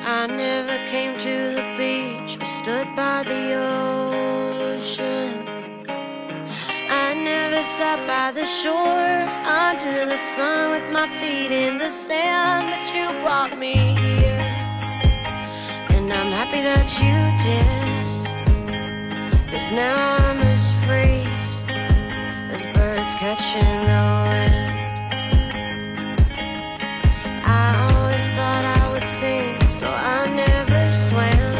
I never came to the beach or stood by the ocean. I never sat by the shore under the sun with my feet in the sand, but you brought me here, and I'm happy that you did, 'cause now I'm as free as birds catching the wind. I always thought I would sing, so I never swam.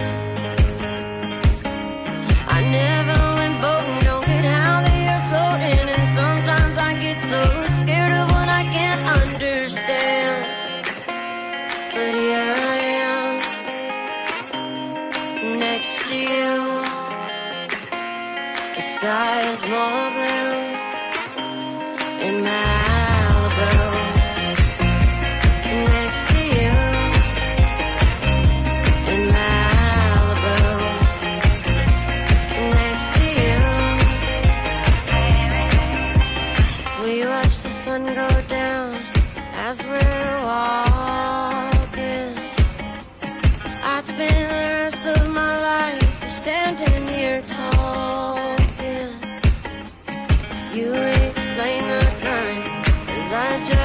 I never went boating, don't get how they are floating, and sometimes I get so scared of what I can't understand. But here I am, next to you. The sky is more blue in Malibu. Next to you in Malibu. Next to you. We watch the sun go down as we're walking. I'd spend the rest of my life just standing here talking. You explain the current as I just